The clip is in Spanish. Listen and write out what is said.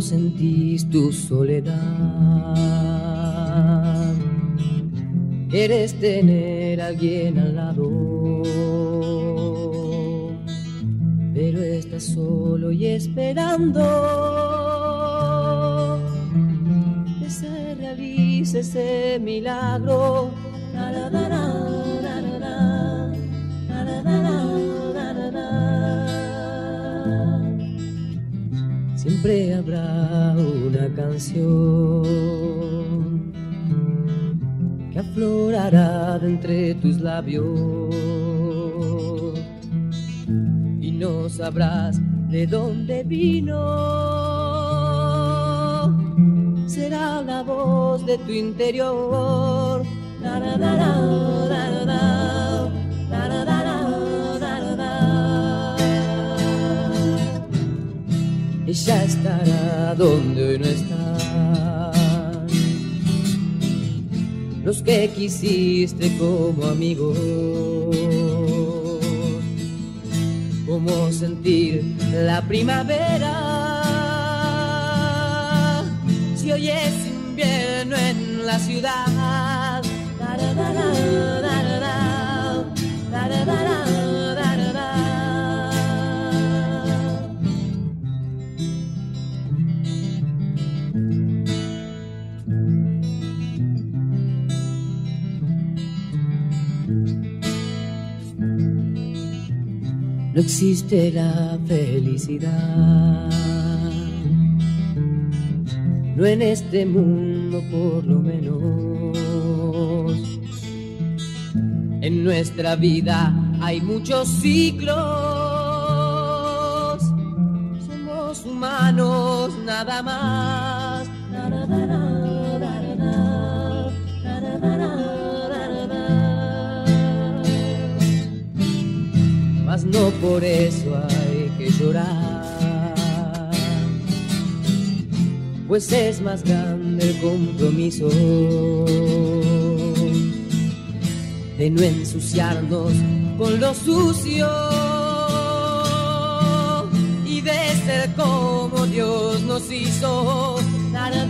sentís tu soledad. Quieres tener a alguien al lado, pero estás solo y esperando que se realice ese milagro. Siempre habrá una canción que aflorará de entre tus labios y no sabrás de dónde vino. Será la voz de tu interior. Ella estará donde hoy no están los que quisiste como amigos. Cómo sentir la primavera si hoy es invierno en la ciudad. No existe la felicidad, no en este mundo por lo menos. En nuestra vida hay muchos ciclos, somos humanos nada más. Mas no por eso hay que llorar, pues es más grande el compromiso de no ensuciarnos con lo sucio y de ser como Dios nos hizo.